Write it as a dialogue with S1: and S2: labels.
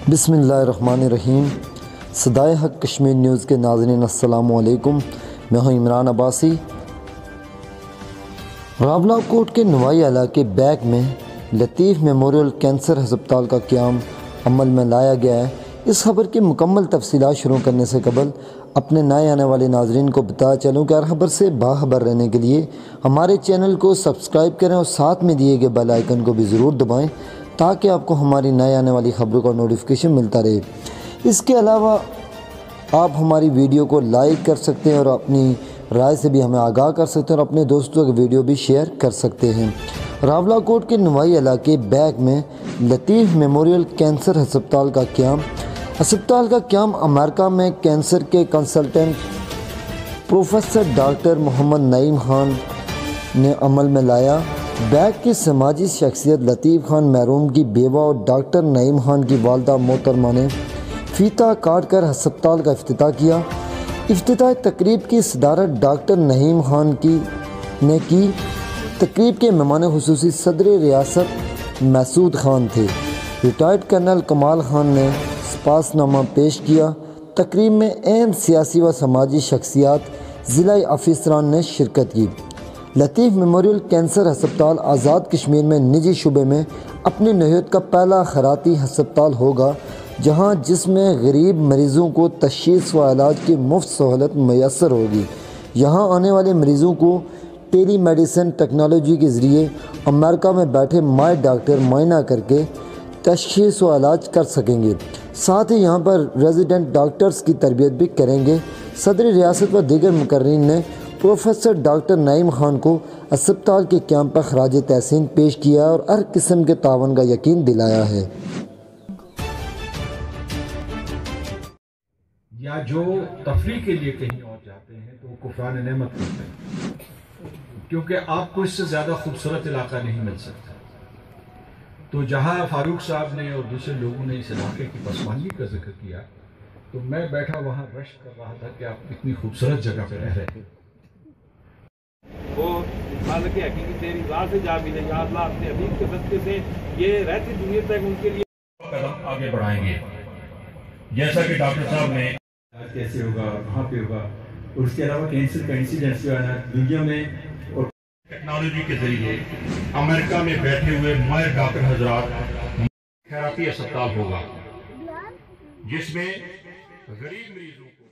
S1: बिस्मिल्लाहिर्रहमानिर्रहीम। सदाए हक कश्मीर न्यूज़ के नाज़रीन अस्सलामु अलैकुम। मैं हूं इमरान अब्बासी। रावलाकोट के नवाई इलाके बैग में लतीफ़ मेमोरियल कैंसर हस्पताल का क़याम अमल में लाया गया है। इस खबर की मुकम्मल तफसीलात शुरू करने से कबल अपने नए आने वाले नाजरीन को बताया चलूँ कि हर खबर से बाखबर रहने के लिए हमारे चैनल को सब्सक्राइब करें और साथ में दिए गए बेल आइकन को भी ज़रूर दबाएं ताकि आपको हमारी नए आने वाली खबरों का नोटिफिकेशन मिलता रहे। इसके अलावा आप हमारी वीडियो को लाइक कर सकते हैं और अपनी राय से भी हमें आगाह कर सकते हैं और अपने दोस्तों की वीडियो भी शेयर कर सकते हैं। रावलाकोट के नवाई इलाके बैग में लतीफ़ मेमोरियल कैंसर हस्पताल का क़याम अमेरिका में कैंसर के consultant professor doctor Mohammad Naeem Khan ने अमल में लाया। बैग की समाजी शख्सियत लतीफ़ खान मरहूम की बेवा और डॉक्टर नईम खान की वालदा मोहतरमा ने फीता काट कर हस्पताल का इफ्तिताह किया। इफ्तिताह तकरीब की सदारत डॉक्टर नईम खान ने की। तकरीब के मेहमान खुसूसी सदर रियासत मसूद खान थे। रिटायर्ड कर्नल कमाल खान ने सपासनामा पेश किया। तकरीब में अहम सियासी व समाजी शख्सियात ज़िला अफसरान ने शिरकत की। लतीफ़ मेमोरियल कैंसर हस्पताल आज़ाद कश्मीर में निजी शुबे में अपनी नौयत का पहला खैराती हस्पताल होगा जिसमें गरीब मरीज़ों को तशख़ीस व इलाज की मुफ्त सहूलत मैसर होगी। यहाँ आने वाले मरीज़ों को टेली मेडिसिन टेक्नोलॉजी के ज़रिए अमेरिका में बैठे माहिर डॉक्टर मुआयना करके तशख़ीस व इलाज कर सकेंगे। साथ ही यहाँ पर रेजिडेंट डॉक्टर्स की तरबियत भी करेंगे। सदर रियासत व दीगर मुकर्रीन ने प्रोफेसर डॉक्टर नईम खान को अस्पताल के क़याम पर खराज तहसीन पेश किया और हर किस्म के तावन का यकीन दिलाया है।
S2: या जो तफरीह के लिए कहीं और जाते हैं तो वो कुफरान नेमत करते हैं, क्योंकि आपको इससे ज़्यादा खूबसूरत इलाका नहीं मिल सकता। तो जहाँ फारूक साहब ने और दूसरे लोगों ने इस इलाके की पसमानगी का जिक्र किया तो मैं बैठा वहाँ रश कर रहा था कि आप इतनी खूबसूरत जगह पर रह रहे हैं।
S3: वो हालांकि हकीकी तेरी राह से जा मिले या अल्लाह अपने हबीब के सदक़े से ये रहती दुनिया तक उनके लिए
S2: कदम आगे बढ़ाएंगे। जैसा कि डॉक्टर साहब ने कैसे होगा, कहाँ पे होगा, और उसके अलावा कैंसर का इंसिडेंस जो है दुनिया में और टेक्नोलॉजी के जरिए अमेरिका में बैठे हुए माहिर डॉक्टर हजरात खैराती अस्पताल होगा जिसमें गरीब मरीजों को